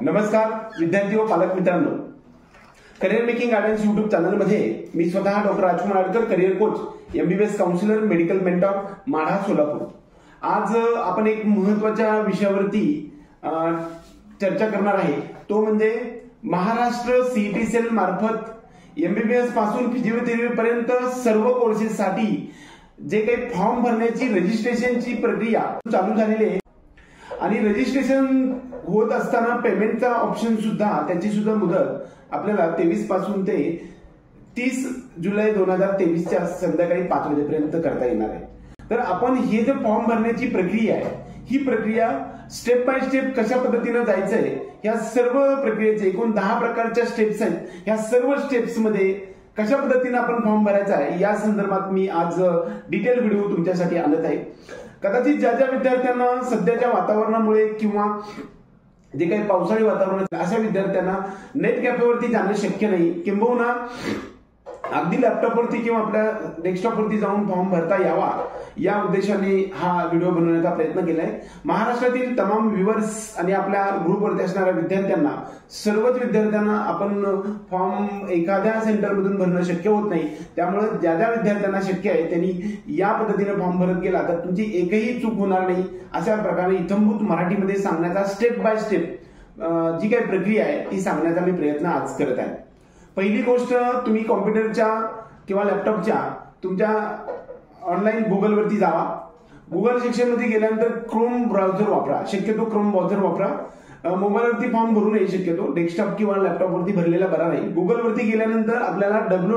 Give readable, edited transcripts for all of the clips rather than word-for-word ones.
नमस्कार विद्यार्थी व पालक मित्रांनो, career making guidance YouTube channel मध्ये मी स्वतः doctor Rajkumar Adkar, career coach, MBBS counsellor, medical mentor, Madha, Solapur. आज आपण एक महत्त्वाच्या विषयावरती चर्चा करणार आहे, तो म्हणजे महाराष्ट्र CET सेल मार्फत MBBS पासून फिजिओथेरपी पर्यंत सर्व कोर्सेस साठी जे काही फॉर्म भरण्याची रजिस्ट्रेशनची प्रक्रिया चालू झालेली आहे आणि रजिस्ट्रेशन होत असताना पेमेंटचा ऑप्शन सुद्धा, त्याची सुद्धा मुदत आपल्याला 23 पासून ते 30 जुलै 2023 च्या संध्याकाळी 5 वाजेपर्यंत करता येणार आहे। तर आपण हे जे फॉर्म भरण्याची प्रक्रिया आहे, ही प्रक्रिया स्टेप बाय स्टेप कशा पद्धतीने जायचंय, या सर्व प्रक्रियेचे एकूण 10 प्रकारच्या स्टेप्स आहेत। ह्या सर्व स्टेप्स मध्ये कशा पद्धतीने आपण फॉर्म भरायचा आहे या संदर्भात मी आज डिटेल व्हिडिओ तुमच्यासाठी आणत आहे। कदाचित ज्या ज्या विद्यार्थ्यांना सध्याच्या वातावरणामुळे किंवा जे काही पावसाळी वातावरण, अशा विद्यार्थ्यांना नेट कॅफेवरती जाणं शक्य नाही, किंबहुना अगदी लॅपटॉपवरती किंवा आपल्या डेस्कटॉपवरती जाऊन फॉर्म भरता यावा या उद्देशाने हा व्हिडिओ बनवण्याचा प्रयत्न केलाय। महाराष्ट्रातील तमाम व्ह्यूअर्स आणि आपल्या ग्रुपवरती असणाऱ्या विद्यार्थ्यांना, सर्वच विद्यार्थ्यांना आपण फॉर्म एखाद्या सेंटरमधून भरणं शक्य होत नाही। त्यामुळे ज्या ज्या विद्यार्थ्यांना शक्य आहे त्यांनी या पद्धतीने फॉर्म भरत गेला तर तुमची एकही चूक होणार नाही, अशा प्रकारे इत्थंभूत मराठीमध्ये सांगण्याचा स्टेप बाय स्टेप जी काही प्रक्रिया आहे ती सांगण्याचा मी प्रयत्न आज करत आहे। पहिली गोष्ट, तुम्ही कॉम्प्युटरच्या किंवा लॅपटॉपच्या तुमच्या ऑनलाईन गुगलवरती जावा। गुगल सेक्शन मध्ये गेल्यानंतर क्रोम ब्राउझर वापरा, शक्यतो क्रोम ब्राउझर वापरा। मोबाईलवरती फॉर्म भरू नये, शक्यतो डेस्कटॉप किंवा लॅपटॉपवरती भरलेला बरा नाही। गुगलवरती गेल्यानंतर आपल्याला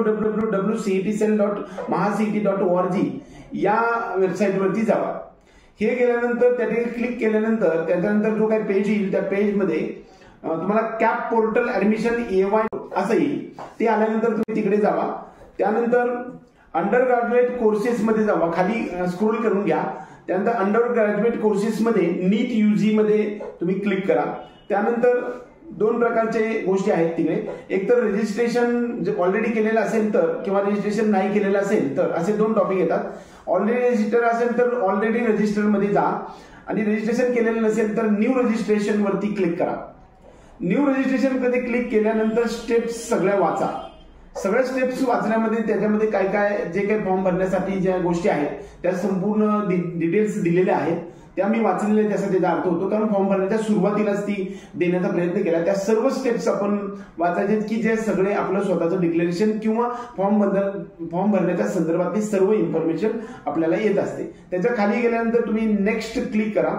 www.cetcell.mahacet.org या वेबसाईटवरती जावा। हे गेल्यानंतर त्या ठिकाणी क्लिक केल्यानंतर त्याच्यानंतर जो काही पेज येईल त्या पेजमध्ये तुम्हाला कॅप पोर्टल ऍडमिशन AY असं येईल। ते आल्यानंतर तुम्ही तिकडे जावा। त्यानंतर अंडर ग्रॅज्युएट कोर्सेस मध्ये जावा, खाली स्क्रोल करून घ्या। त्यानंतर अंडर ग्रॅज्युएट कोर्सेस मध्ये नीट UG मध्ये तुम्ही क्लिक करा। त्यानंतर दोन प्रकारचे गोष्टी आहेत तिकडे, एक तर रजिस्ट्रेशन ऑलरेडी केलेलं असेल तर, किंवा रजिस्ट्रेशन नाही केलेलं असेल तर, असे दोन टॉपिक येतात। ऑलरेडी रजिस्टर असेल तर ऑलरेडी रजिस्टर मध्ये जा, आणि रजिस्ट्रेशन केलेलं नसेल तर न्यू रजिस्ट्रेशन वरती क्लिक करा। न्यू रजिस्ट्रेशन मध्ये क्लिक केल्यानंतर स्टेप्स सगळ्या वाचा। सगळ्या स्टेप्स वाचण्यामध्ये त्याच्यामध्ये काय काय जे काही फॉर्म भरण्यासाठी ज्या गोष्टी आहेत त्या संपूर्ण डिटेल्स दिलेल्या आहेत, त्या मी वाचलेल्या, त्याचा त्याचा अर्थ होतो, कारण फॉर्म भरण्याच्या सुरुवातीलाच ती देण्याचा प्रयत्न केला। त्या सर्व स्टेप्स आपण वाचायचे की जे सगळे आपलं स्वतःचं डिक्लेरेशन किंवा फॉर्म भरण्याच्या संदर्भातली सर्व इन्फॉर्मेशन आपल्याला येत असते। त्याच्या खाली गेल्यानंतर तुम्ही नेक्स्ट क्लिक करा।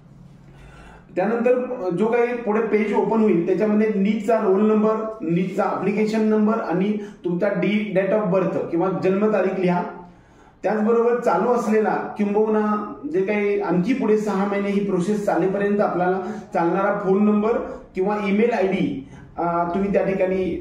त्यानंतर जो काही पुढे पेज ओपन होईल त्याच्यामध्ये नीटचा रोल नंबर, नीटचा अप्लिकेशन नंबर आणि तुमचा डेट ऑफ बर्थ किंवा जन्मतारीख लिहा। त्याचबरोबर चालू असलेला किंबहुना जे काही आणखी पुढे 6 महिने ही प्रोसेस चालेपर्यंत आपल्याला चालणारा फोन नंबर किंवा ईमेल ID तुम्ही त्या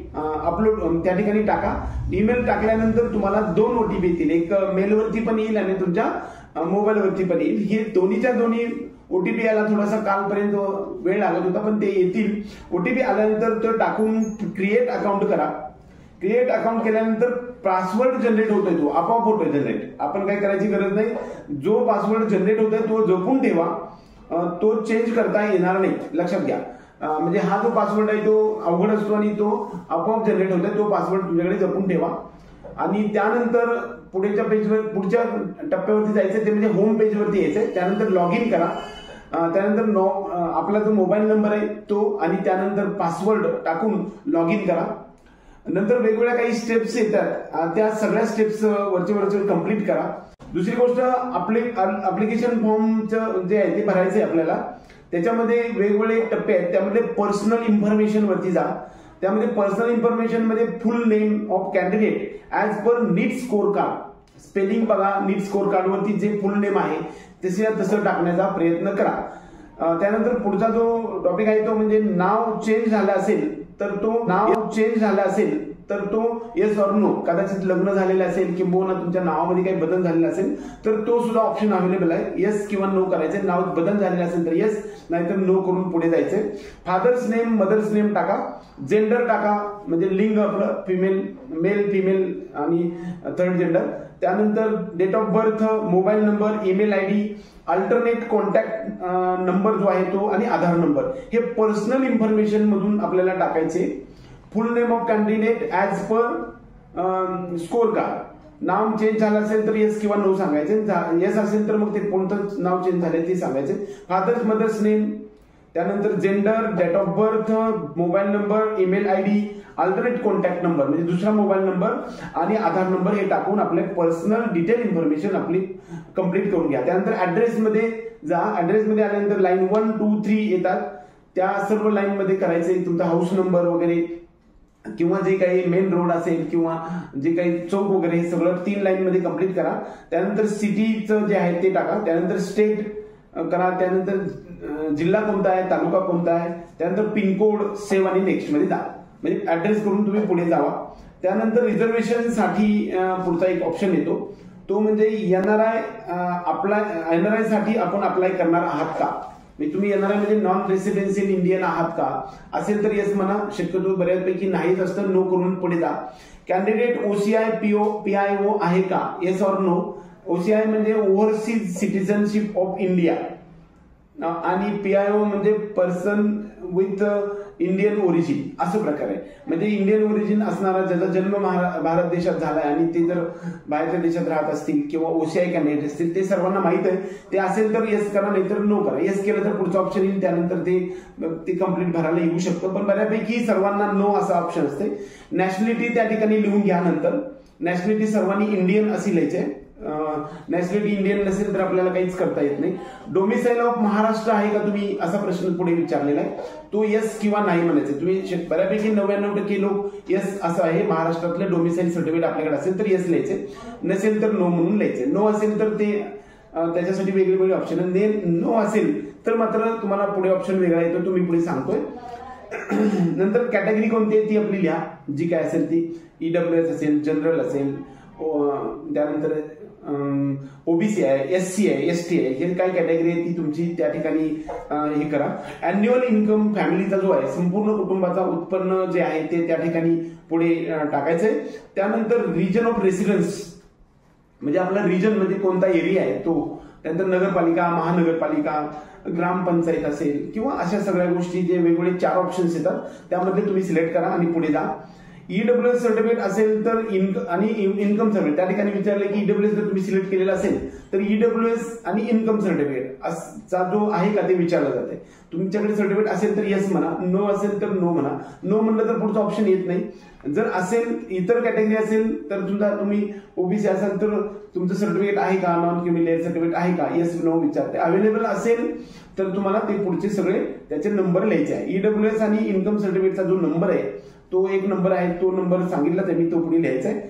ठिकाणी टाका। ईमेल टाकल्यानंतर तुम्हाला 2 OTP येतील, एक मेलवरती पण येईल आणि तुमच्या मोबाईलवरती पण येईल। हे दोन्हीच्या दोन्ही OTP याला थोडासा कालपर्यंत वेळ लागत होता, पण ते येतील। OTP आल्यानंतर तो टाकून क्रिएट अकाउंट करा। क्रिएट अकाउंट केल्यानंतर पासवर्ड जनरेट होतोय, तो आपोआप होतोय जनरेट, आपण काही करायची गरज नाही। जो पासवर्ड जनरेट होतोय तो जपून ठेवा, तो चेंज करता येणार नाही, लक्षात घ्या। म्हणजे हा जो पासवर्ड आहे तो अवघड असतो आणि तो आपोआप जनरेट होतोय, तो पासवर्ड तुमच्याकडे जपून ठेवा। आणि त्यानंतर पुढच्या पेजवर, पुढच्या टप्प्यावरती जायचं, ते म्हणजे होम पेजवरती यायचंय। त्यानंतर लॉग इन करा। त्यानंतर आपला जो मोबाईल नंबर आहे तो आणि त्यानंतर पासवर्ड टाकून लॉग इन करा। नंतर वेगवेगळ्या काही स्टेप्स येतात, त्या सगळ्या स्टेप्स वरचे कंप्लीट करा। दुसरी गोष्ट, अप्लिकेशन फॉर्मचं जे आहे ते भरायचंय आपल्याला। त्याच्यामध्ये वेगवेगळे टप्पे आहेत, त्यामध्ये पर्सनल इन्फॉर्मेशन वरती जा। त्यामध्ये पर्सनल इन्फॉर्मेशन मध्ये full name of candidate as per NEET score card, spelling बघा, नीट स्कोर कार्ड वरती जे फुल नेम आहे तसं टाकण्याचा प्रयत्न करा। त्यानंतर पुढचा जो टॉपिक आहे तो म्हणजे नाव चेंज झालं असेल तर तो येस ऑर नो, कदाचित लग्न झालेलं असेल किंवा तुमच्या नावामध्ये काही बदल झालेला असेल तर तो सुद्धा ऑप्शन अवेलेबल आहे। येस किंवा नो करायचे, नाव बदल झालेला असेल तर येस, नाहीतर नो करून पुढे जायचंय। फादर्स नेम, मदर्स नेम टाका। जेंडर टाका, म्हणजे लिंग आपलं फिमेल, मेल, फिमेल आणि थर्ड जेंडर। त्यानंतर date of birth, mobile number, email ID, alternate contact number जो आहे तो आणि आधार नंबर हे पर्सनल इन्फॉर्मेशन मधून आपल्याला टाकायचे. Full name of candidate as per score card. नाव चेंज झालं असेल तर येस किंवा नो सांगायचे. येस असेल तर मग ते कोणतं नाव चेंज झाले ते सांगायचे. फादर्स मदर्स नेम, त्यानंतर gender, date of birth, mobile number, email ID, alternate contact number म्हणजे दुसरा मोबाईल नंबर आणि आधार नंबर हे टाकून आपले पर्सनल डिटेल इन्फॉर्मेशन आपली कंप्लीट करून घ्या. त्यानंतर ऍड्रेस मध्ये जा. ऍड्रेस मध्ये आल्यानंतर लाईन 1, 2, 3 येतात. त्या सर्व लाईन मध्ये करायचे तुमचा हाऊस नंबर वगैरे किंवा जे काही मेन रोड असेल किंवा जे काही चौक वगैरे हे सगळं 3 लाईन मध्ये कंप्लीट करा. त्यानंतर सिटीचं जे आहे ते टाका. त्यानंतर स्टेट करा. त्यानंतर जिल्हा कोणता आहे, तालुका कोणता आहे, त्यानंतर पिनकोड, सेव्ह आणि नेक्स्ट मध्ये जा. म्हणजे ऍड्रेस करून तुम्ही पुढे जावा. त्यानंतर रिझर्वेशन साठी पुढचा एक ऑप्शन येतो तो म्हणजे एनआरआय साठी आपण अप्लाय करणार आहात का. म्हणजे तुम्ही एनआरआय म्हणजे नॉन रेसिडेन्शियल इंडियन आहात का असेल तर येस म्हणा. शक्यतो बऱ्यापैकी नाहीच असतं, नो करून पुढे जा. कॅन्डिडेट ओसीआय पीआयओ आहे का, येस ऑर नो. ओसीआय म्हणजे ओव्हरसीज सिटीजनशिप ऑफ इंडिया आणि पीआयओ म्हणजे पर्सन विथ इंडियन ओरिजिन असं प्रकार आहे. म्हणजे इंडियन ओरिजिन असणारा ज्याचा जन्म भारत देशात झालाय आणि ते जर बाहेरच्या देशात राहत असतील किंवा ओसीआय कॅन्डिडेट असतील ते सर्वांना माहित आहे. ते असेल तर येस करा, नाहीतर नो करा. येस केलं तर पुढचं ऑप्शन येईल, त्यानंतर ते कंप्लीट भरायला येऊ शकतं. पण बऱ्यापैकी सर्वांना नो असा ऑप्शन असते. नॅशनॅलिटी त्या ठिकाणी लिहून घ्या. नंतर नॅशनॅलिटी सर्वांनी इंडियन अशी लिहायचे. नॅशनॅलिटी इंडियन नसेल तर आपल्याला काहीच करता येत नाही. डोमिसाईल ऑफ महाराष्ट्र आहे का तुम्ही असा प्रश्न पुढे विचारलेला आहे. तो येस किंवा नाही म्हणायचं. तुम्ही बऱ्यापैकी 99% लोक येस असं आहे. महाराष्ट्रातलं डोमिसाईल सर्टिफिकेट आपल्याकडे असेल तर येस लिहायचे, नसेल तर नो म्हणून लिहायचे. नो असेल तर ते त्याच्यासाठी वेगवेगळे ऑप्शन. नो असेल तर मात्र तुम्हाला पुढे ऑप्शन वेगळा येतो, तुम्ही पुढे सांगतोय. नंतर कॅटेगरी कोणती आहे ती आपली लिहा, जी काय असेल ती. ईडब्ल्यूएस असेल, जनरल असेल, त्यानंतर ओबीसी आहे, एससी आहे, एसटी आहे, हे काय कॅटेगरी आहे ती तुमची त्या ठिकाणी हे करा. अॅन्युअल इन्कम फॅमिलीचा जो आहे संपूर्ण कुटुंबाचा उत्पन्न जे आहे ते त्या ठिकाणी पुढे टाकायचंय. त्यानंतर रिजन ऑफ रेसिडेन्स म्हणजे आपला रिजन म्हणजे कोणता एरिया आहे तो. त्यानंतर नगरपालिका, महानगरपालिका, ग्रामपंचायत असेल किंवा अशा सगळ्या गोष्टी जे वेगवेगळे 4 ऑप्शन्स येतात त्यामध्ये तुम्ही सिलेक्ट करा आणि पुढे जा. ईडब्ल्यूएस सर्टिफिकेट असेल तर आणि इन्कम सर्टिफिकेट त्या ठिकाणी विचारलं की ईडब्ल्यूएस जर तुम्ही सिलेक्ट केलेला असेल तर ईडब्ल्यूएस आणि इन्कम सर्टिफिकेट चा जो आहे का ते विचारलं जाते. तुमच्याकडे सर्टिफिकेट असेल तर येस म्हणा, नो असेल तर नो म्हणा. नो म्हणलं तर पुढचा ऑप्शन येत नाही. जर असेल इतर कॅटेगरी असेल तर तुम्ही ओबीसी असाल तर तुमचं सर्टिफिकेट आहे का, नॉन क्रिमिनल सर्टिफिकेट आहे का, येस नो विचारते. अवेलेबल असेल तर तुम्हाला ते पुढचे सगळे त्याचे नंबर लिहायचे आहे. ईडब्ल्यूएस आणि इन्कम सर्टिफिकेटचा जो नंबर आहे तो एक नंबर आहे, तो नंबर सांगितला तर मी तो पुढे लिहायचा आहे.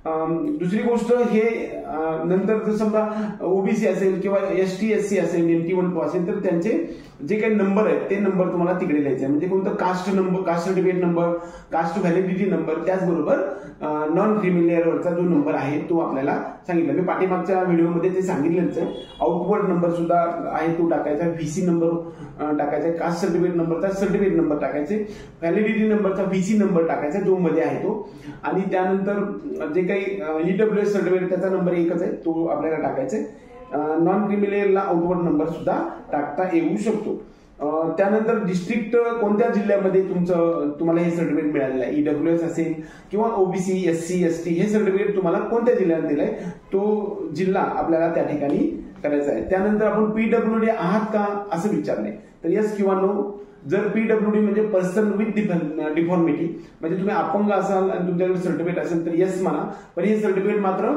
दुसरी गोष्ट हे नंतर जर समजा ओबीसी असेल किंवा एसटी एससी असेल, NT12 असेल तर त्यांचे जे काही नंबर आहेत ते नंबर तुम्हाला तिकडे लिहायचे. म्हणजे कोणतं caste number, caste certificate number, caste validity number, त्याचबरोबर नॉन क्रिमिनलवरचा जो नंबर आहे तो आपल्याला सांगितला. मी पाठीमागच्या व्हिडिओमध्ये ते सांगितलेच आहे. आउटवर्ड नंबर सुद्धा आहे तो टाकायचा, VC नंबर टाकायचा, कास्ट सर्टिफिकेट नंबरचा सर्टिफिकेट नंबर टाकायचे, व्हॅलिडिटी नंबरचा VC नंबर टाकायचा, जो मध्ये आहे तो. आणि त्यानंतर जे काही ईडब्ल्यूएस सर्टिफिकेट त्याचा नंबर एकच आहे तो आपल्याला टाकायचा आहे. नॉन क्रिमिनलला आउटवर्ड नंबर सुद्धा टाकता येऊ शकतो. त्यानंतर डिस्ट्रिक्ट कोणत्या जिल्ह्यामध्ये तुम्हाला हे सर्टिफिकेट मिळालेलं आहे, ईडब्ल्यूएस असेल किंवा ओबीसी, एससी, एसटी हे सर्टिफिकेट तुम्हाला कोणत्या जिल्ह्यात दिलंय तो जिल्हा आपल्याला त्या ठिकाणी करायचा आहे. त्यानंतर आपण पीडब्ल्यूडी आहात का असं विचारलंय तर येस किंवा नो. जर पीडब्ल्यूडी म्हणजे पर्सन विथ डिफॉर्मिटी म्हणजे तुम्ही अपंग असाल आणि तुमच्याकडे सर्टिफिकेट असेल तर येस म्हणा. पण हे सर्टिफिकेट मात्र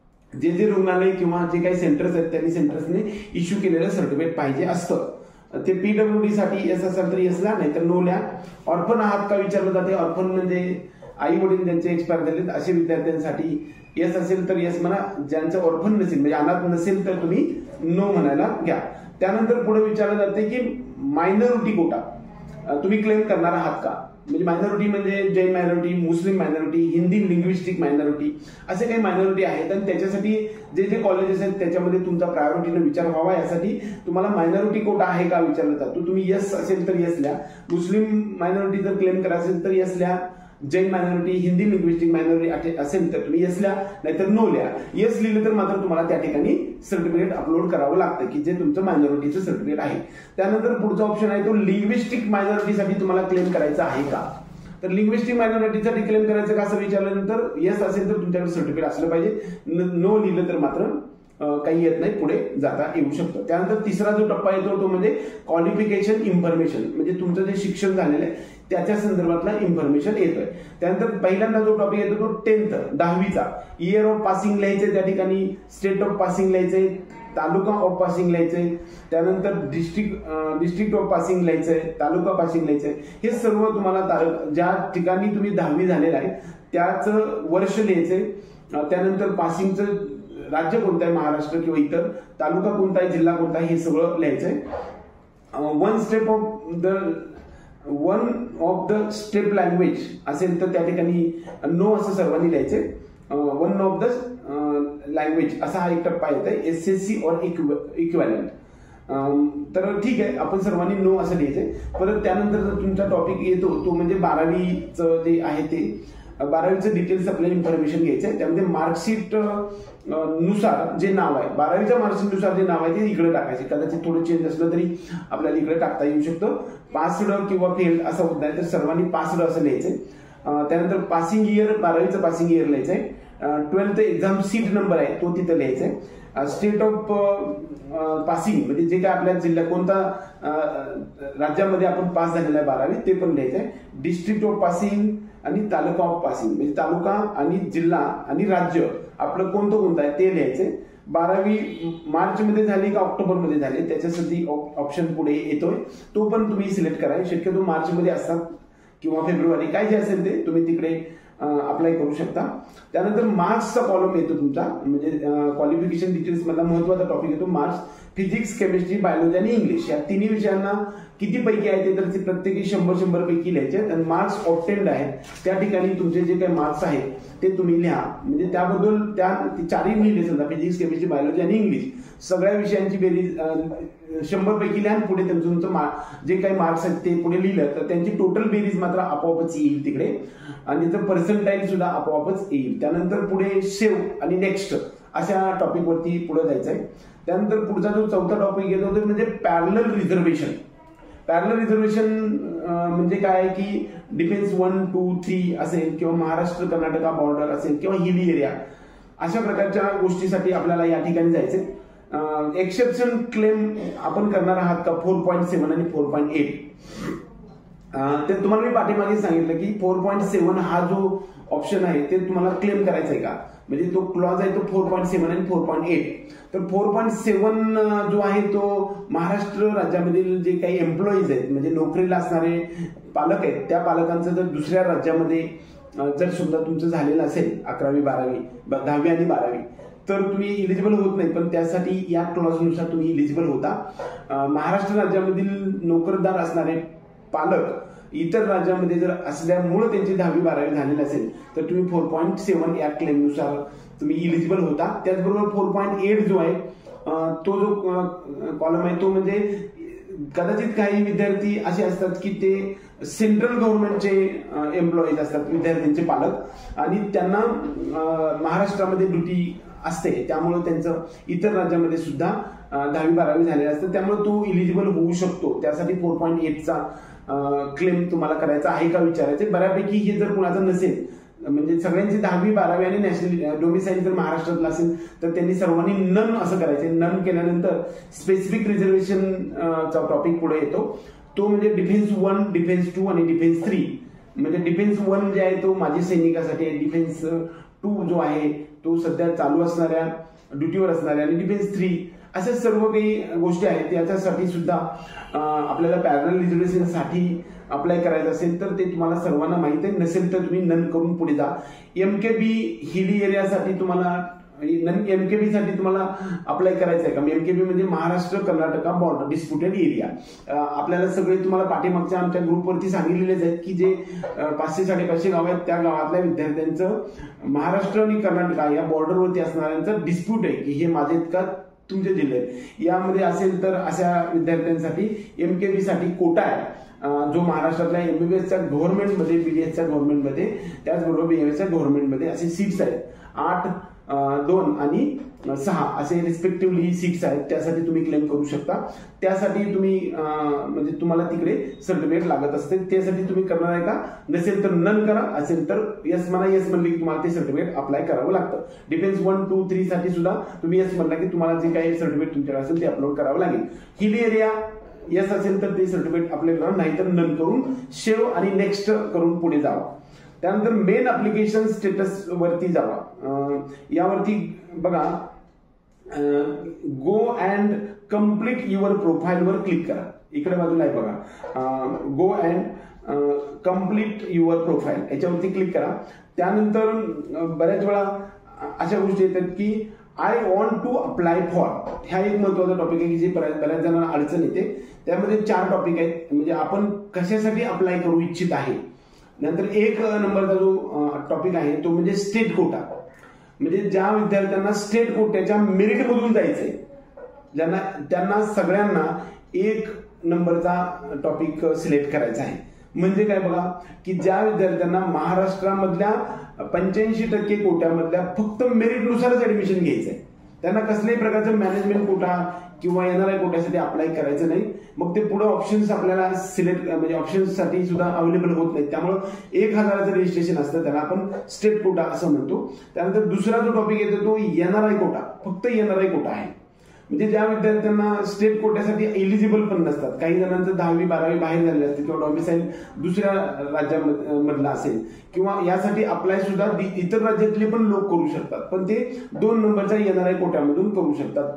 जे रुग्णालय किंवा जे काही सेंटर्स आहेत त्यांनी सेंटर्सने इश्यू केलेलं सर्टिफिकेट पाहिजे असतं. ते पीडब्ल्यूडी साठी येस असेल तर येस लिहा, नाही तर नो लिहा. ऑर्फन आहात का विचारलं जाते. ऑर्फन म्हणजे आई वडील ज्यांचे एक्सपायर झालेत असे विद्यार्थ्यांसाठी येस असेल तर येस म्हणा. ज्यांचं ऑर्फन नसेल म्हणजे अनाथ नसेल तर तुम्ही नो म्हणायला घ्या. त्यानंतर पुढे विचारलं जाते की मायनॉरिटी कोटा तुम्ही क्लेम करणार आहात का. म्हणजे मायनॉरिटी म्हणजे जैन मायनॉरिटी, मुस्लिम मायनॉरिटी, हिंदी लिंग्विस्टिक मायनॉरिटी असे काही मायनॉरिटी आहेत आणि त्याच्यासाठी जे कॉलेजेस आहेत त्याच्यामध्ये तुमचा प्रायोरिटीने विचार व्हावा यासाठी तुम्हाला मायनॉरिटी कोटा आहे का विचारलं जातो. तुम्ही येस असेल तर येस लिहा. मुस्लिम मायनॉरिटी जर क्लेम करायचं असेल तर येस लिहा. Jain minority, Hindi linguistic minority असेल तर तुम्ही येस लिहा, नाहीतर नो लिहा. येस लिहिलं तर मात्र तुम्हाला त्या ठिकाणी सर्टिफिकेट अपलोड करावं लागतं की जे तुमचं मायनॉरिटीचं सर्टिफिकेट आहे. त्यानंतर पुढचा ऑप्शन आहे तो लिंग्विस्टिक मायनॉरिटीसाठी तुम्हाला क्लेम करायचा आहे का. तर लिंग्विस्टिक मायनॉरिटीसाठी क्लेम करायचं का असं विचारल्यानंतर येस असेल तर तुमच्याकडे सर्टिफिकेट असलं पाहिजे, नो लिहिलं तर मात्र काही येत नाही, पुढे जाता येऊ शकतं. त्यानंतर तिसरा जो टप्पा येतो तो म्हणजे क्वालिफिकेशन इन्फॉर्मेशन, म्हणजे तुमचं जे शिक्षण झालेलं आहे त्याच्या संदर्भातला इन्फॉर्मेशन येतोय. त्यानंतर पहिल्यांदा जो टॉपिक येतो तो 10th इयर ऑफ पासिंग लिहायचे, त्या ठिकाणी स्टेट ऑफ पासिंग लिहायचे, तालुका ऑफ पासिंग लिहायचंय, त्यानंतर डिस्ट्रिक्ट ऑफ पासिंग लिहायचंय, तालुका पासिंग लिहायचंय. हे सर्व तुम्हाला ज्या ठिकाणी तुम्ही 10वी झालेला आहे त्याच वर्ष लिहायचंय. त्यानंतर पासिंगचं राज्य कोणतं आहे, महाराष्ट्र किंवा इतर, तालुका कोणता आहे, जिल्हा कोणता आहे, हे सगळं लिहायचंय. One of the step language असेल तर त्या ठिकाणी नो असं सर्वांनी लिहायचंय. वन ऑफ द लँग्वेज असा हा एक टप्पा येत आहे, SSC और इक्विव्हॅलंट. तर ठीक आहे, आपण सर्वांनी नो असं लिहायचंय. परत त्यानंतर तुमचा टॉपिक येतो तो म्हणजे 12वीचं जे आहे ते 12वीचं डिटेल्स आपल्याला इन्फॉर्मेशन घ्यायचं आहे. त्यामध्ये मार्कशीट नुसार जे नाव आहे, 12वीच्या मार्कशीट नुसार जे नाव आहे ते इकडे टाकायचे. कदाचित थोडं चेंज असलं तरी आपल्याला इकडे टाकता येऊ शकतं. पासड किंवा फेल्ड असं होत नाही, तर सर्वांनी पासड असं लिहायचंय. त्यानंतर पासिंग इयर, 12वीचं पासिंग इयर लिहायचंय. 12th एक्झाम सीट नंबर आहे तो तिथं लिहायचंय. स्टेट ऑफ पासिंग म्हणजे जे काय आपल्या जिल्हा कोणता राज्यामध्ये आपण पास झालेला आहे 12वी ते पण लिहायचंय. डिस्ट्रिक्ट ऑफ पासिंग आणि तालुका ऑफ पासिंग म्हणजे तालुका आणि जिल्हा आणि राज्य आपलं कोणतं आहे ते लिहायचंय. 12वी मार्च मध्ये झाली का ऑक्टोबर मध्ये झाली त्याच्यासाठी ऑप्शन पुढे येतोय, तो पण तुम्ही सिलेक्ट करा. शक्यतो मार्च मध्ये असतात किंवा फेब्रुवारी, काय जे असेल ते तुम्ही तिकडे अप्लाय करू शकता. त्यानंतर मार्क्सचा कॉलम येतो तुमचा, म्हणजे क्वालिफिकेशन डिटेल्स मधला महत्वाचा टॉपिक येतो मार्क्स. फिजिक्स, केमिस्ट्री, बायोलॉजी आणि इंग्लिश या तिन्ही विषयांना किती पैकी आहे ते तर ते प्रत्येकी 100 पैकी लिहायचे. आणि मार्क्स ऑब्टेन्ड आहेत त्या ठिकाणी तुमचे जे काही मार्क्स आहेत ते तुम्ही लिहा. म्हणजे त्याबद्दल त्या चारही लिहिले समजा, फिजिक्स, केमिस्ट्री, बायोलॉजी आणि इंग्लिश सगळ्या विषयांची बेरीज 100 पैकी लिहा. पुढे तुमचं जे काही मार्क्स आहेत ते पुढे लिहिलं तर त्यांची टोटल बेरीज मात्र आपोआपच येईल तिकडे, आणि त्याचं पर्सेंटाईल सुद्धा आपोआपच येईल. त्यानंतर पुढे सेव्ह आणि नेक्स्ट अशा टॉपिक वरती पुढे जायचं आहे. त्यानंतर पुढचा जो चौथा टॉपिक येतो तो म्हणजे पॅरलल रिझर्वेशन. पॅरलल रिझर्वेशन म्हणजे काय की डिफेन्स 1, 2, 3 असेल किंवा महाराष्ट्र कर्नाटका बॉर्डर असेल किंवा हिली एरिया अशा प्रकारच्या गोष्टीसाठी आपल्याला या ठिकाणी जायचे. एक्सेप्शन क्लेम आपण करणार आहात का 4.7 आणि 4.8. ते तुम्हाला मी पाठीमागे सांगितलं की 4.7 हा जो ऑप्शन आहे ते तुम्हाला क्लेम करायचा आहे का, म्हणजे तो क्लॉज आहे तो 4.7 आणि 4.8. तर 4.7 जो आहे तो महाराष्ट्र राज्यामधील जे काही एम्प्लॉईज आहेत म्हणजे नोकरीला असणारे पालक आहेत त्या पालकांचं जर दुसऱ्या राज्यामध्ये जर सुद्धा तुमचं झालेलं असेल 11वी 12वी 10वी आणि 12वी तर तुम्ही इलिजिबल होत नाही, पण त्यासाठी या क्लॉजनुसार तुम्ही इलिजिबल होता. महाराष्ट्र राज्यामधील नोकरदार असणारे पालक इतर राज्यामध्ये जर असल्यामुळे त्यांची 10वी 12वी झालेली असेल तर तुम्ही 4.7 या क्लेमनुसार तुम्ही इलिजिबल होता. त्याचबरोबर 4.8 जो आहे तो जो कॉलम आहे तो म्हणजे कदाचित काही विद्यार्थी असे असतात की ते सेंट्रल गव्हर्नमेंटचे एम्प्लॉईज असतात, विद्यार्थ्यांचे पालक, आणि त्यांना महाराष्ट्रामध्ये ड्युटी असते त्यामुळे त्यांचं इतर राज्यामध्ये सुद्धा 10वी 12वी झालेलं असतं, त्यामुळे तो इलिजिबल होऊ शकतो. त्यासाठी 4.8चा क्लेम तुम्हाला करायचा आहे का विचारायचे. बऱ्यापैकी हे जर कुणाचं नसेल म्हणजे सगळ्यांची 10वी 12वी आणि नॅशनल डोमिसाईल जर महाराष्ट्रातला असेल तर त्यांनी सर्वांनी नन असं करायचे. नन केल्यानंतर स्पेसिफिक रिझर्वेशनचा टॉपिक पुढे येतो, तो म्हणजे डिफेन्स 1, डिफेन्स 2 आणि डिफेन्स 3. म्हणजे डिफेन्स 1 जे आहे तो माजी सैनिकासाठी आहे, डिफेन्स 2 जो आहे तो सध्या चालू असणाऱ्या ड्युटीवर असणाऱ्या, आणि डिफेन्स 3 अशा सर्व काही गोष्टी आहेत. याच्यासाठी सुद्धा आपल्याला पॅरलल रिझर्वेशनसाठी अप्लाय करायचं असेल तर ते तुम्हाला सर्वांना माहित आहे, नसेल तर तुम्ही नन करून पुढे जा. एमकेबी हिली एरियासाठी तुम्हाला एमकेबी साठी तुम्हाला अप्लाय करायचं आहे का. एमकेबी म्हणजे Maharashtra Karnataka border disputed area. आपल्याला सगळे तुम्हाला पाठीमागच्या आमच्या ग्रुपवरती सांगितलेलेच आहेत की जे 500-550 गाव आहेत त्या गावातल्या विद्यार्थ्यांचं महाराष्ट्र आणि कर्नाटका या बॉर्डरवरती असणाऱ्यांचं डिस्प्यूट आहे की हे माझे का तुमचे जिल्हे यामध्ये असेल तर अशा विद्यार्थ्यांसाठी एमकेबी साठी कोटा आहे. जो महाराष्ट्रातल्या एमबीबीएसच्या गव्हर्नमेंटमध्ये, बीडीएसच्या गव्हर्नमेंटमध्ये, त्याचबरोबर बीएमएसच्या गव्हर्नमेंटमध्ये असे सीट्स आहेत 8, 2 आणि 6 असे रिस्पेक्टिव्हली ही सीट्स आहेत. त्यासाठी तुम्ही क्लेम करू शकता. त्यासाठी तुम्ही म्हणजे तुम्हाला तिकडे सर्टिफिकेट लागत असते. त्यासाठी तुम्ही करणार आहे का? नसेल तर नन करा, असेल तर यस म्हणा. यस म्हणले की तुम्हाला ते सर्टिफिकेट अप्लाय करावं लागतं. डिफेन्स 1, 2, 3 साठी सुद्धा तुम्ही यस म्हणला की तुम्हाला जे काही सर्टिफिकेट तुमच्याकडे असेल ते अपलोड करावं लागेल. हिली एरिया यस असेल तर ते सर्टिफिकेट अप्लाय करा, नाहीतर नन करून सेव्ह आणि नेक्स्ट करून पुढे जावा. त्यानंतर मेन अप्लिकेशन स्टेटस वरती जावा. यावरती बघा, go and complete your profile वर क्लिक करा. इकडे बाजूला आहे बघा, go and complete your profile, याच्यावरती क्लिक करा. त्यानंतर बऱ्याच वेळा अशा गोष्टी येतात की I want to apply for. हा एक महत्वाचा टॉपिक आहे की जे बऱ्याच जणांना अडचण येते. त्यामध्ये 4 टॉपिक आहेत, म्हणजे आपण कशासाठी अप्लाय करू इच्छित आहे. नंतर 1 नंबरचा जो टॉपिक आहे तो म्हणजे स्टेट कोटा, म्हणजे ज्या विद्यार्थ्यांना स्टेट कोट्याच्या मेरिटमधून जायचंय, त्यांना सगळ्यांना 1 नंबरचा टॉपिक सिलेक्ट करायचा आहे. म्हणजे काय बघा, की ज्या विद्यार्थ्यांना महाराष्ट्रामधल्या 85% कोट्यामधल्या फक्त मेरिटनुसारच ऍडमिशन घ्यायचंय, त्यांना कसल्याही प्रकारचं मॅनेजमेंट कोटा किंवा एनआरआय कोट्यासाठी अप्लाय करायचं नाही. मग ते पुढे ऑप्शन्स आपल्याला सिलेक्ट, म्हणजे ऑप्शन्ससाठी सुद्धा अवेलेबल होत नाहीत. त्यामुळे 1000चं रजिस्ट्रेशन असतं, त्याला आपण स्टेट कोटा असं म्हणतो. त्यानंतर दुसरा जो टॉपिक येतो तो एनआरआय कोटा, फक्त एनआरआय कोटा आहे. म्हणजे ज्या विद्यार्थ्यांना स्टेट कोट्यासाठी एलिजिबल पण नसतात, काही जणांचं 10वी 12वी बाहेर झाले असते किंवा डॉमिसाईल दुसऱ्या राज्यामधला असेल, किंवा यासाठी अप्लाय सुद्धा इतर राज्यातले पण लोक करू शकतात, पण ते 2 नंबरच्या एनआरआय कोट्यामधून करू शकतात.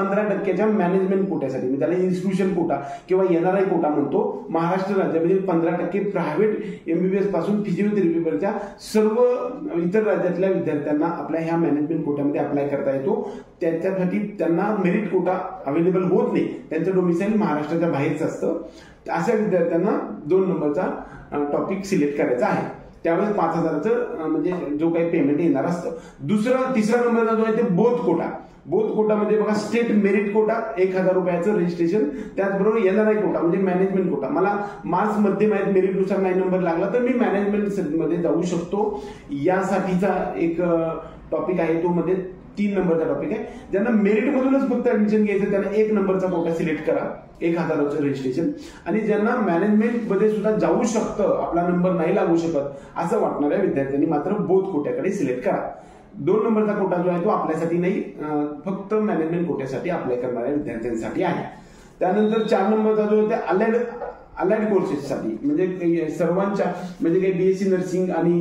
15% मॅनेजमेंट कोट्यासाठी, म्हणजे त्याला इन्स्टिट्यूशन कोटा किंवा एनआरआय कोटा म्हणतो. महाराष्ट्र राज्यामध्ये 15% प्रायव्हेट एमबीबीएस पासून फिजिओथेरपीवरच्या सर्व इतर राज्यातल्या विद्यार्थ्यांना आपल्या ह्या मॅनेजमेंट कोट्यामध्ये अप्लाय करता येतो. त्याच्यासाठी त्यांना मेरिट कोटा अवेलेबल होत नाही, त्यांचं डोमिसाईल महाराष्ट्राच्या बाहेरच असतं. अशा विद्यार्थ्यांना 2 नंबरचा टॉपिक सिलेक्ट करायचा आहे. त्यावेळेस 5000चं म्हणजे जो काही पेमेंट येणार असतं. तिसरा नंबरचा जो आहे ते बोध कोटा. बोध कोटामध्ये बघा, स्टेट मेरिट कोटा 1000 रुपयाचं रजिस्ट्रेशन, त्याचबरोबर एनआरआय कोटा म्हणजे मॅनेजमेंट कोटा. मला मार्क्स मध्ये मेरिटनुसार 9 नंबर लागला तर मी मॅनेजमेंट मध्ये जाऊ शकतो. यासाठीचा एक टॉपिक आहे, तो मध्ये 3 नंबरचा टॉपिक आहे. ज्यांना मेरिटमधूनच फक्त ऍडमिशन घ्यायचं त्यांना 1 नंबरचा कोटा सिलेक्ट करा, 1000चं रजिस्ट्रेशन. आणि ज्यांना मॅनेजमेंट मध्ये सुद्धा जाऊ शकतं, आपला नंबर नाही लागू शकत असं वाटणाऱ्या विद्यार्थ्यांनी मात्र बोध कोट्याकडे सिलेक्ट करा. 2 नंबरचा कोटा जो आहे तो आपल्यासाठी नाही, फक्त मॅनेजमेंट कोट्यासाठी अप्लाय करणाऱ्या विद्यार्थ्यांसाठी आहे. त्यानंतर 4 नंबरचा जो आहे ते अलाइड कोर्सेससाठी, म्हणजे सर्वांच्या, म्हणजे काही बीएससी नर्सिंग आणि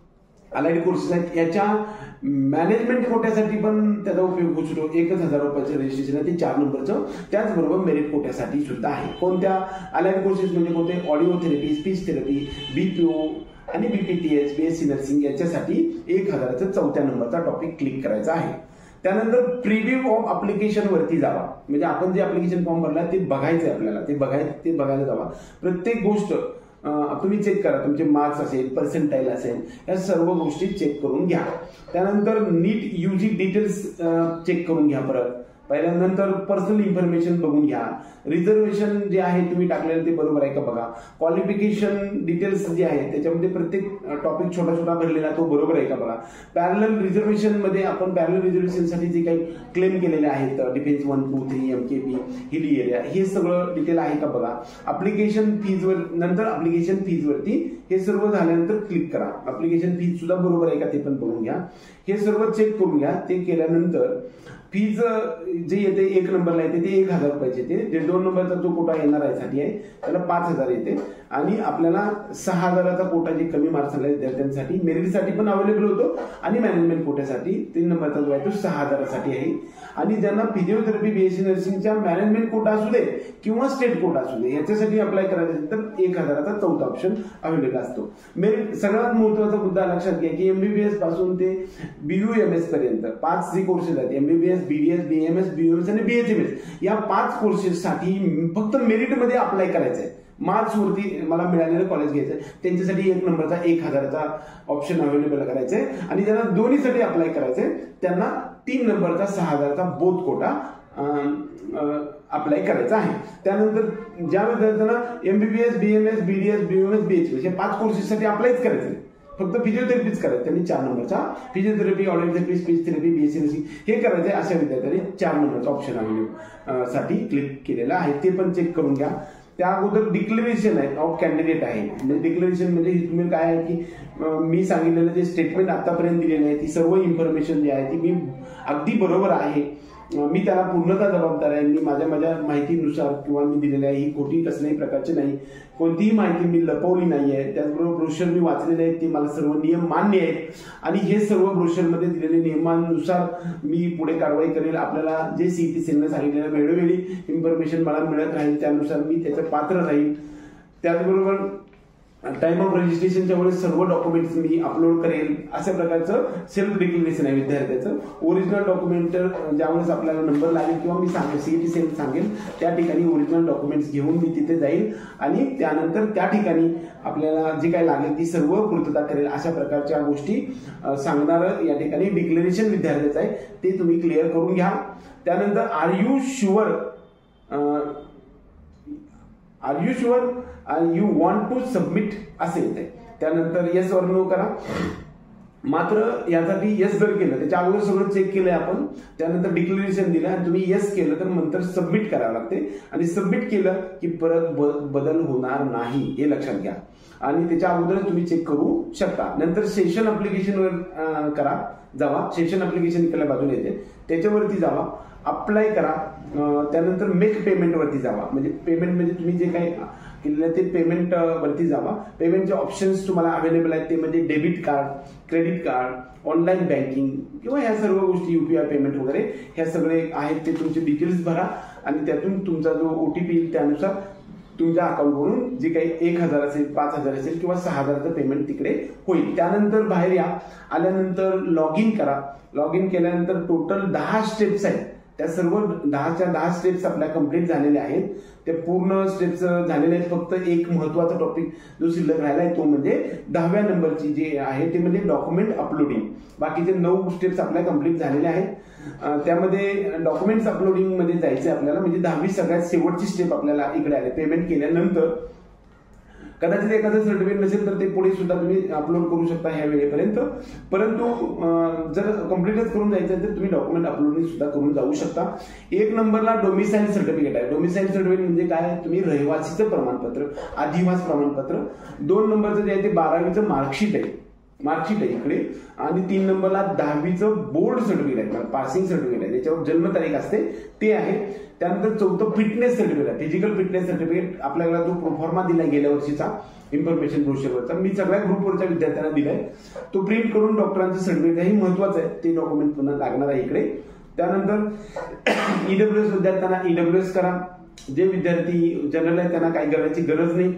अलाइड कोर्सेस आहेत, याच्या मॅनेजमेंट कोट्यासाठी पण त्याचा उपयोग होऊ शकतो. 1000 रुपयाचं रजिस्ट्रेशन आहे ते 4 नंबरचं. त्याचबरोबर मेरिट कोट्यासाठी सुद्धा आहे. कोणत्या अलाइड कोर्सेस म्हणजे कोणते? Audio therapy, speech therapy, BPO आणि बीपीटीएस, बीएससी नर्सिंग याच्यासाठी 1000चं 4थ्या नंबरचा टॉपिक क्लिक करायचा आहे. त्यानंतर प्रिव्ह्यू ऑफ अप्लिकेशन वरती जावा, म्हणजे आपण जे अप्लिकेशन फॉर्म भरला ते बघायचंय आपल्याला, ते बघायला जावा. प्रत्येक गोष्ट तुम्ही चेक करा, तुमचे मार्क्स असेल, पर्सेंटाईल असेल, या सर्व गोष्टी चेक करून घ्या. त्यानंतर नीट यूजी डिटेल्स चेक करून घ्या परत. पहिल्यानंतर पर्सनल इन्फॉर्मेशन बघून घ्या. रिझर्वेशन जे आहे तुम्ही टाकलेलं ते बरोबर आहे का बघा. क्वालिफिकेशन डिटेल्स जे आहे त्याच्यामध्ये प्रत्येक टॉपिक छोटा छोटा भरलेला तो बरोबर आहे का बघा. पॅरलल रिझर्वेशन मध्ये आपण पॅरलल रिझर्वेशनसाठी जे काही क्लेम केलेले आहेत, डिफेन्स 1, 2, 3, एमकेपी, हिली एरिया, हे सगळं डिटेल आहे का बघा. अप्लिकेशन फीज वर, नंतर अप्लिकेशन फीज वरती हे सर्व झाल्यानंतर क्लिक करा. अप्लिकेशन फीज सुद्धा बरोबर आहे का ते पण बघून घ्या. हे सर्व चेक करून घ्या. ते केल्यानंतर फीज जे येते 1 नंबरला येते ते 1000 रुपयाचे येते. जे 2 नंबरचा जो कोटा एनआरआय साठी आहे त्याला 5000 येते. आणि आपल्याला 6000चा कोटा जे कमी मार्क्स आले विद्यार्थ्यांसाठी मेरिटसाठी पण अवेलेबल होतो, आणि मॅनेजमेंट कोट्यासाठी 3 नंबरचा जो आहे तो 6000 साठी आहे. आणि ज्यांना फिजिओथेरपी, बीएससी नर्सिंगच्या मॅनेजमेंट कोटा असू दे किंवा स्टेट कोटा असू दे, याच्यासाठी अप्लाय करायचं असेल तर 1000चा 4था ऑप्शन अवेलेबल असतो. मेरिट सगळ्यात महत्वाचा मुद्दा लक्षात घ्या की एमबीबीएस पासून ते बीयूएमएस पर्यंत 5 जे कोर्सेस आहेत, एमबीबीएस, बीडीएस, बीएमएस, बीयूएमएस आणि बीएचएमएस, या 5 कोर्सेससाठी फक्त मेरिटमध्ये अप्लाय करायचंय. मार्क्स वरती मला मिळालेलं कॉलेज घ्यायचंय, त्यांच्यासाठी 1 नंबरचा 1000चा ऑप्शन अवेलेबल करायचंय. आणि ज्यांना दोन्हीसाठी अप्लाय करायचंय त्यांना 3 नंबरचा 6000चा बोध कोटा अप्लाय करायचा आहे. त्यानंतर ज्या विद्यार्थ्यांना MBBS, BMS, BDS, BOMS, BHMS हे 5 कोर्सेससाठी अप्लायच करायचे, फक्त फिजिओथेरपीच करायचं, त्यांनी 4 नंबरचा physiotherapy, audio therapy, speech therapy, BSc nursing हे करायचे. अशा विद्यार्थ्यांनी 4 नंबरचा ऑप्शन अवेलेबल साठी क्लिक केलेला आहे, ते पण चेक करून घ्या. त्या अगोदर डिक्लेरेशन आहे ऑफ कॅन्डिडेट आहे. म्हणजे डिक्लेरेशन म्हणजे तुम्ही काय आहे की मी सांगितलेलं जे स्टेटमेंट आतापर्यंत दिलेलं आहे ती सर्व इन्फॉर्मेशन जी आहे ती मी अगदी बरोबर आहे, मी त्याला पूर्णतः जबाबदार आहे, मी माझ्या माहितीनुसार किंवा मी दिलेली आहे, ही खोटी कसल्याही प्रकारची नाही, कोणतीही माहिती मी लपवली नाहीये. त्याचबरोबर ब्रोशर मी वाचलेले आहेत, ते मला सर्व नियम मान्य आहेत आणि हे सर्व ब्रोशरमध्ये दिलेले नियमांनुसार मी पुढे कारवाई करेल. आपल्याला जे CET सेलने सांगितलेलं वेळोवेळी इन्फॉर्मेशन मला मिळत राहील, त्यानुसार मी त्याचं पात्र राहील. त्याचबरोबर टाइम ऑफ रजिस्ट्रेशनच्या वेळेस सर्व डॉक्युमेंट्स मी अपलोड करेल. अशा प्रकारचं सेल्फ डिक्लेरेशन आहे विद्यार्थ्याचं. ओरिजिनल डॉक्युमेंट ज्यावेळेस आपल्याला नंबर लागेल किंवा मी सांगेल CET सेल सांगेल त्या ठिकाणी ओरिजिनल डॉक्युमेंट्स घेऊन मी तिथे जाईल आणि त्यानंतर त्या ठिकाणी आपल्याला जे काही लागेल ती सर्व पूर्तता करेल. अशा प्रकारच्या गोष्टी सांगणारं या ठिकाणी डिक्लेरेशन विद्यार्थ्याचं आहे, ते तुम्ही क्लिअर करून घ्या. त्यानंतर are you sure you want to submit असे येते. त्यानंतर येस ऑर नो करा. मात्र यासाठी येस जर केलं, त्याच्या अगोदर सगळं चेक केलंय आपण, त्यानंतर डिक्लेरेशन दिलं आणि तुम्ही येस केलं तर नंतर सबमिट करावं लागते आणि सबमिट केलं की परत बदल होणार नाही, हे लक्षात घ्या. आणि त्याच्या अगोदर तुम्ही चेक करू शकता. नंतर सेशन अप्लिकेशनवर करा, जावा. सेशन अप्लिकेशन इकडल्या बाजूला येते, त्याच्यावरती जावा, अप्लाय करा. त्यानंतर मेक पेमेंट वरती जावा. म्हणजे पेमेंट म्हणजे तुम्ही जे काही केलेलं ते पेमेंट वरती जावा. पेमेंटचे ऑप्शन्स तुम्हाला अवेलेबल आहेत, ते म्हणजे debit card, credit card, online banking किंवा ह्या सर्व गोष्टी, UPI पेमेंट वगैरे ह्या सगळे आहेत, ते तुमचे डिटेल्स भरा आणि त्यातून तुमचा जो OTP येईल त्यानुसार तुमच्या अकाउंटवरून जे काही 1,000 असेल, 5,000 असेल किंवा 6,000चं पेमेंट तिकडे होईल. त्यानंतर बाहेर या, आल्यानंतर लॉग इन करा. लॉग इन केल्यानंतर टोटल 10 स्टेप्स आहेत, त्या सर्व 10च्या 10 स्टेप्स आपल्या कंप्लीट झालेल्या आहेत. ते पूर्ण स्टेप्स झालेले आहेत. फक्त एक महत्वाचा टॉपिक जो शिल्लक राहिला आहे तो म्हणजे 10व्या नंबरची जे आहे ते म्हणजे डॉक्युमेंट अपलोडिंग. बाकीचे 9 स्टेप्स आपल्या कंप्लीट झालेल्या आहेत. त्यामध्ये डॉक्युमेंट्स अपलोडिंग मध्ये जायचे आपल्याला, म्हणजे 10वी सगळ्यात शेवटची स्टेप आपल्याला इकडे आले. पेमेंट केल्यानंतर कदाचित एखादं सर्टिफिकेट नसेल तर ते पुढे सुद्धा तुम्ही अपलोड करू शकता ह्या वेळेपर्यंत. परंतु जर कम्प्लीटच करून जायचं तर तुम्ही डॉक्युमेंट अपलोडिंग सुद्धा करून जाऊ शकता. 1 नंबरला डोमिसाईल सर्टिफिकेट आहे. डोमिसाईल सर्टिफिकेट म्हणजे काय, तुम्ही रहिवासीचं प्रमाणपत्र, अधिवास प्रमाणपत्र. 2 नंबरचं जे आहे ते 12वीचं मार्कशीट आहे इकडे. आणि 3 नंबरला 10वीचं बोर्ड सर्टिफिकेट आहे, पासिंग सर्टिफिकेट आहे, त्याच्यावर जन्मतारीख असते ते आहे. त्यानंतर 4थं फिटनेस सर्टिफिकेट आहे, फिजिकल फिटनेस सर्टिफिकेट. आपल्याला जो प्रोफॉर्मा दिला गेल्या वर्षीचा इन्फॉर्मेशन ब्रोशरवरचा मी सगळ्या ग्रुपवरच्या विद्यार्थ्यांना दिलाय, तो प्रिंट करून डॉक्टरांचं सर्टिफिकेट आहे, महत्वाचं आहे, ते डॉक्युमेंट पुन्हा लागणार आहे इकडे. त्यानंतर EWS विद्यार्थ्यांना EWS करा. जे विद्यार्थी जनरल आहे त्यांना काही करायची गरज नाही.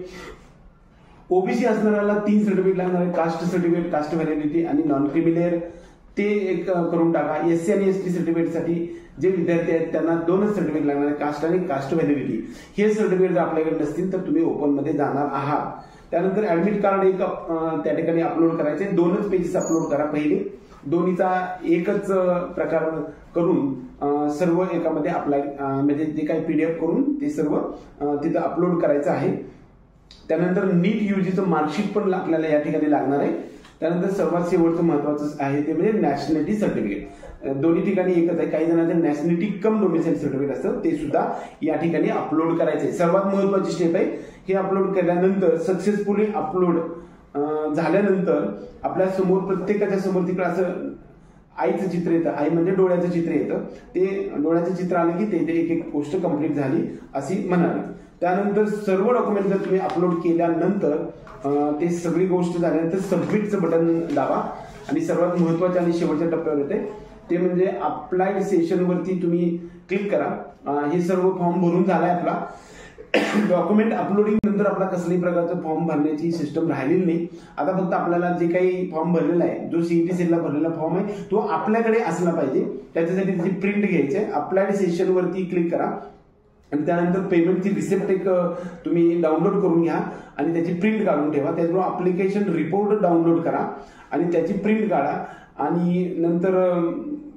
OBC असणाऱ्याला 3 सर्टिफिकेट लागणार आहे, कास्ट सर्टिफिकेट, कास्ट व्हॅलिडिटी आणि नॉन क्रिमिलेअर, ते एक करून टाका. SC आणि ST सर्टिफिकेटसाठी जे विद्यार्थी आहेत त्यांना 2च सर्टिफिकेट लागणार आहे, कास्ट आणि कास्ट व्हॅलिडिटी. हे सर्टिफिकेट जर आपल्याकडे नसतील तर तुम्ही ओपन मध्ये जाणार आहात. त्यानंतर ऍडमिट कार्ड एक त्या ठिकाणी अपलोड करायचे, 2च पेजेस अपलोड करा पहिले. दोन्हीचा एकच प्रकार करून सर्व एकामध्ये अप्लाय म्हणजे जे काही PDF करून ते सर्व तिथं अपलोड करायचं आहे. त्यानंतर नीट UGचं मार्कशीट पण आपल्याला या ठिकाणी लागणार आहे. त्यानंतर सर्वात शेवटचं महत्वाचं आहे ते म्हणजे नॅशनॅलिटी सर्टिफिकेट. दोन्ही ठिकाणी एकच आहे, काही जणांचं नॅशनॅलिटी कम डोमिसाईल सर्टिफिकेट असतं, ते सुद्धा या ठिकाणी अपलोड करायचे. सर्वात महत्वाची स्टेप आहे. हे अपलोड केल्यानंतर सक्सेसफुली अपलोड झाल्यानंतर आपल्या समोर प्रत्येकाच्या समोर तिकडे असं आईचं चित्र येतं. आई म्हणजे डोळ्याचं चित्र येतं. ते डोळ्याचं चित्र आलं की ते एक गोष्ट कंप्लीट झाली अशी म्हणाली. त्यानंतर सर्व डॉक्युमेंट जर तुम्ही अपलोड केल्यानंतर ते सगळी गोष्ट झाल्यानंतर सबमिटचं बटन दाबा आणि सर्वात महत्वाच्या आणि शेवटच्या टप्प्यावर येते ते म्हणजे अप्लाइड सेशन वरती तुम्ही क्लिक करा. हे सर्व फॉर्म भरून झालाय आपला. डॉक्युमेंट अपलोडिंग नंतर आपला कसल्याही प्रकारचं फॉर्म भरण्याची सिस्टम राहिलेली नाही. आता फक्त आपल्याला जे काही फॉर्म भरलेला आहे, जो CET सेलला भरलेला फॉर्म आहे तो आपल्याकडे असला पाहिजे. त्याच्यासाठी त्याची प्रिंट घ्यायची आहे. अप्लाइड सेशन वरती क्लिक करा आणि त्यानंतर पेमेंटची रिसिप्ट एक तुम्ही डाउनलोड करून घ्या आणि त्याची प्रिंट काढून ठेवा. त्याचबरोबर अप्लिकेशन रिपोर्ट डाउनलोड करा आणि त्याची प्रिंट काढा आणि नंतर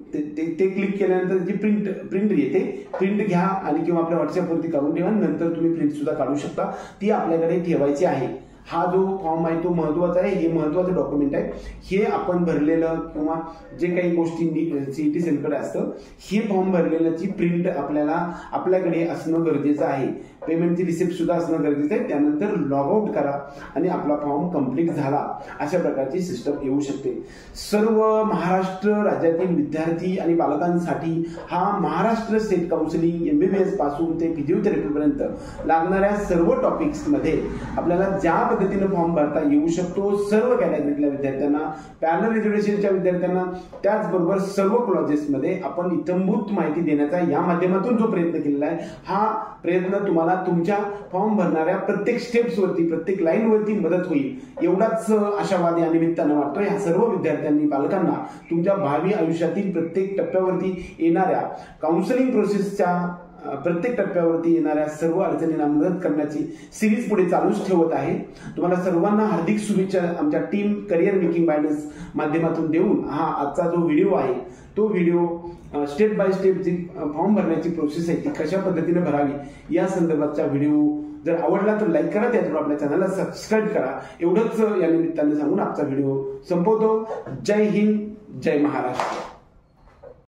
ते क्लिक केल्यानंतर जी प्रिंट येते, प्रिंट घ्या आणि किंवा आपल्या व्हॉट्सअपवरती काढून ठेवा, नंतर तुम्ही प्रिंट सुद्धा काढू शकता, ती आपल्याकडे ठेवायची आहे. हा जो फॉर्म आहे तो महत्वाचा आहे, हे महत्वाचं डॉक्युमेंट आहे. हे आपण भरलेलं किंवा जे काही गोष्टी सीईटी सेलकडे असतं, हे फॉर्म भरलेल्याची प्रिंट आपल्याकडे असणं गरजेचं आहे. पेमेंटची रिसिप्ट सुद्धा असणं गरजेचं आहे. त्यानंतर लॉग आउट करा आणि आपला फॉर्म कंप्लीट झाला, अशा प्रकारची सिस्टम येऊ शकते. सर्व महाराष्ट्र राज्यातील विद्यार्थी आणि पालकांसाठी हा महाराष्ट्र स्टेट काउन्सिलिंग MBBS पासून ते फिजिओथेरपी पर्यंत लागणाऱ्या सर्व टॉपिक्स मध्ये आपल्याला ज्या पद्धतीने फॉर्म भरता येऊ शकतो, सर्व कॅटेगरीतल्या विद्यार्थ्यांना, पॅनल रिझर्वेशनच्या विद्यार्थ्यांना, त्याचबरोबर सर्व कॉलेजेसमध्ये आपण इत्थंभूत माहिती देण्याचा या माध्यमातून जो प्रयत्न केलेला आहे, हा प्रयत्न तुम्हाला तुमच्या फॉर्म भरणाऱ्या प्रत्येक स्टेप्सवरती, प्रत्येक लाईनवरती मदत होईल, एवढाच आशावादी या निमित्तानं वाटतो. या सर्व विद्यार्थ्यांनी, पालकांना तुमच्या भावी आयुष्यातील प्रत्येक टप्प्यावरती येणाऱ्या काउन्सिलिंग प्रोसेसच्या प्रत्येक टप्प्यावरती येणाऱ्या सर्व अडचणींना मदत करण्याची सिरीज पुढे चालूच ठेवत आहे. तुम्हाला सर्वांना हार्दिक शुभेच्छा आमच्या टीम करिअर मेकिंग गायडन्स माध्यमातून देऊन हा आजचा जो व्हिडिओ आहे, तो व्हिडिओ स्टेप बाय स्टेप जी फॉर्म भरण्याची प्रोसेस आहे ती कशा पद्धतीने भरावी या संदर्भातचा व्हिडिओ जर आवडला तर लाईक करा, त्याचबरोबर आपल्या चॅनलला सबस्क्राईब करा. एवढंच या निमित्ताने सांगून आजचा व्हिडिओ संपवतो. जय हिंद, जय महाराष्ट्र.